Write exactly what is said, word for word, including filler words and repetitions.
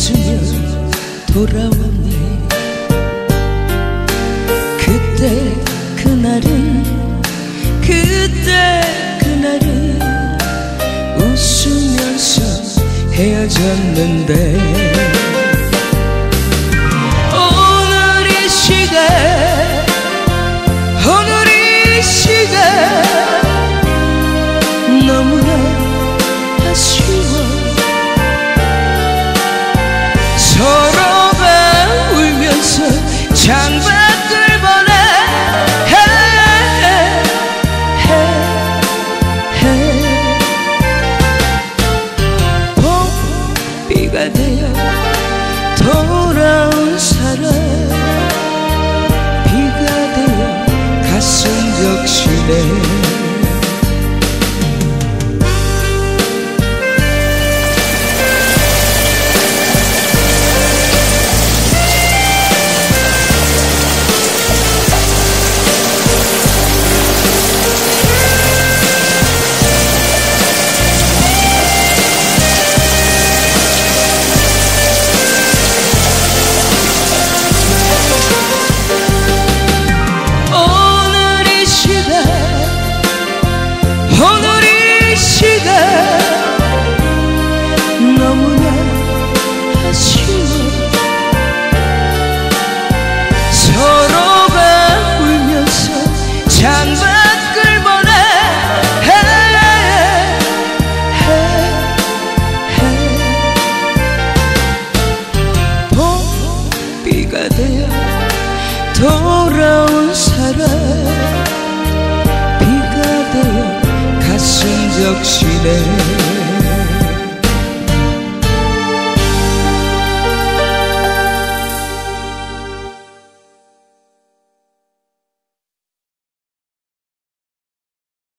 웃으며 돌아왔네. 그때 그날은 그때 그날은 웃으면서 헤어졌는데 오늘 이 시간 오늘 이 시간 너무나 아쉬워. 서로가 울면서 창밖을 보내. 봄비가 되어 돌아온 사람 비가 되어 가슴 적시네. 창밖을 보내. 봄비가 되어 돌아온 사람 비가 되어 가슴 적시네.